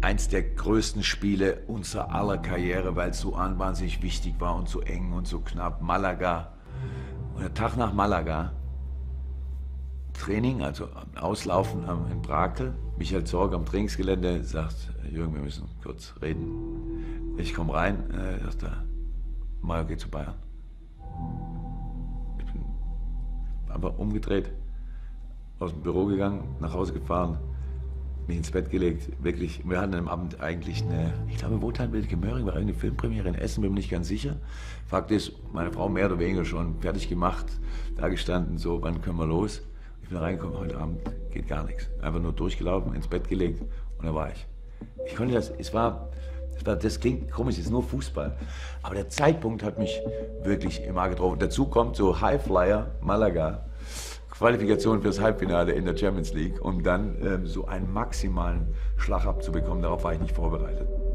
eins der größten Spiele unserer aller Karriere, weil es so wahnsinnig wichtig war und so eng und so knapp. Malaga. Und der Tag nach Malaga, Training, also Auslaufen in Brakel. Michael Zorg am Trainingsgelände sagt, Jürgen, wir müssen kurz reden. Ich komme rein, sagt er, Mario geht zu Bayern. Ich bin einfach umgedreht, aus dem Büro gegangen, nach Hause gefahren, mich ins Bett gelegt, wirklich. Wir hatten am Abend eigentlich ich glaube, Wotan Wilke Möhring war eine Filmpremiere in Essen, bin mir nicht ganz sicher. Fakt ist, meine Frau mehr oder weniger schon fertig gemacht, da gestanden, so, wann können wir los? Ich bin reingekommen, heute Abend geht gar nichts. Einfach nur durchgelaufen, ins Bett gelegt und da war ich. Ich konnte das klingt komisch, es ist nur Fußball. Aber der Zeitpunkt hat mich wirklich immer getroffen. Dazu kommt so Highflyer, Malaga, Qualifikation fürs Halbfinale in der Champions League, um dann so einen maximalen Schlag abzubekommen. Darauf war ich nicht vorbereitet.